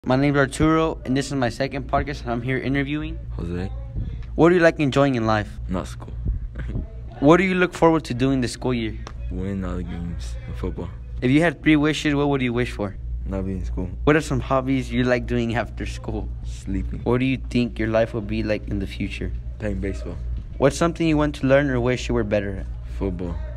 My name is Arturo, and this is my second podcast. I'm here interviewing Jose. What do you like enjoying in life? Not school. What do you look forward to doing this school year? Win all the games in football. If you had 3 wishes, what would you wish for? Not being in school. What are some hobbies you like doing after school? Sleeping. What do you think your life will be like in the future? Playing baseball. What's something you want to learn or wish you were better at? Football.